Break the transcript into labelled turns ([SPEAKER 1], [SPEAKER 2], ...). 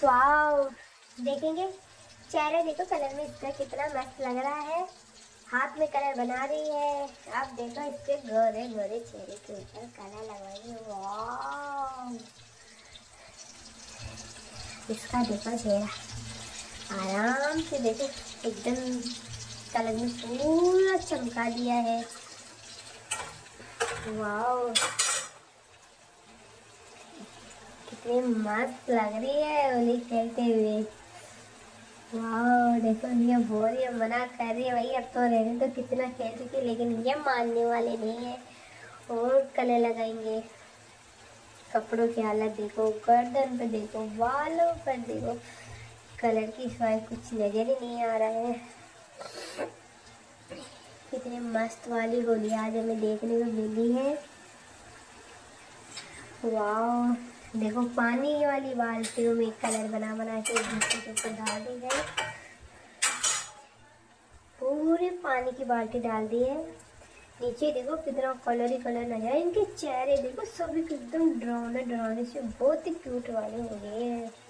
[SPEAKER 1] Wow, देखेंगे चेहरा देखो कलर में इसका कितना मस्त लग रहा है। हाथ में कलर बना रही है। आप देखो इसके गोरे गोरे चेहरे के ऊपर कलर लगाइए। वाओ, इसका देखो चेहरा, आराम से देखो एकदम कलर में पूरा चमका दिया है। वाओ, कितनी मस्त लग रही है होली खेलते हुए। वाओ, देखो ये बोल रही है, मना कर रही है भाई अब तो रहने तो, कितना खेल चुकी, लेकिन ये मानने वाले नहीं है। और कलर लगाएंगे। कपड़ों की हालत देखो, गर्दन पे देखो, बालों पर देखो, कलर की सिवाय कुछ नजर ही नहीं आ रहा है। कितनी मस्त वाली होली आज हमें देखने को मिली है। वाओ, देखो पानी वाली बाल्टियों में कलर बना बना के एक दूसरे के ऊपर डाल दी है। पूरे पानी की बाल्टी डाल दी है। नीचे देखो कितना कलर ही कलर नजर है। इनके चेहरे देखो सभी एकदम डरावने डरावने से, बहुत ही क्यूट वाले हो गए हैं।